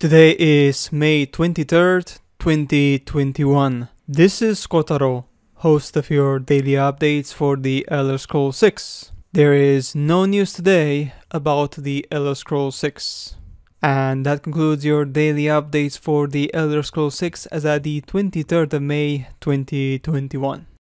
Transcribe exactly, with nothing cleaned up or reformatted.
Today is May twenty-third, twenty twenty-one. This is Kotaro, host of your daily updates for the Elder Scrolls six. There is no news today about the Elder Scrolls six. And that concludes your daily updates for the Elder Scrolls six as at the twenty-third of May, twenty twenty-one.